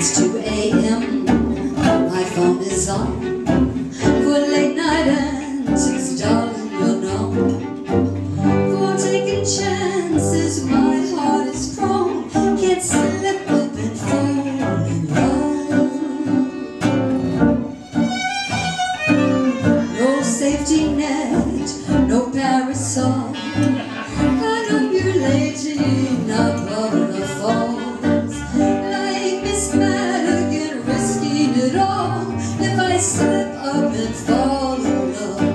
It's 2 a.m. My phone is on for late night antics, darling, you know. For taking chances, my heart is strong. Can't slip up and fall in love. No safety net, no parasol. I know you're lady, not waterfalls. Like Miss Madigan, risking it all if I slip up and fall in love.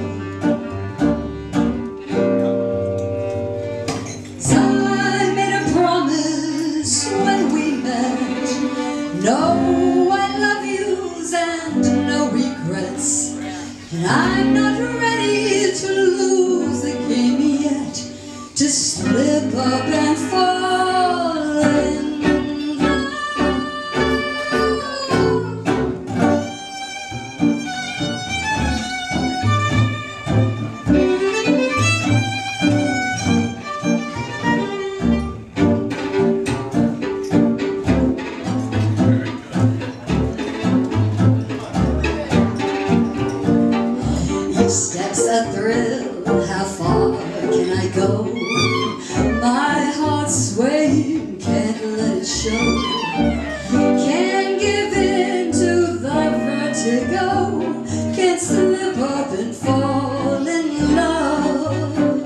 'Cause I made a promise when we met, no I love yous and no regrets. And I'm not ready to lose the game yet, to slip up and fall in love. Each step's a thrill, how far can I go? My heart's swaying, can't let it show. Can't give in to the vertigo. Can't slip up and fall in love.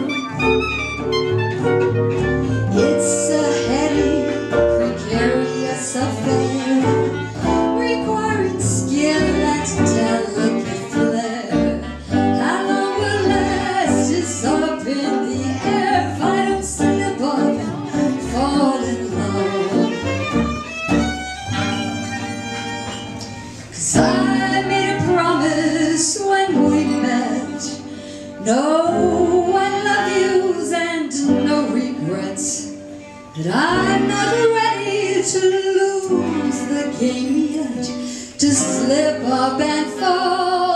It's a heady, precarious affair, requiring skill and delicate flair. How long will last is up in the air if I don't slip up and fall in love. 'Cause I made a promise when we met, no I love yous and no regrets. But I'm not ready to lose the game yet, to slip up and fall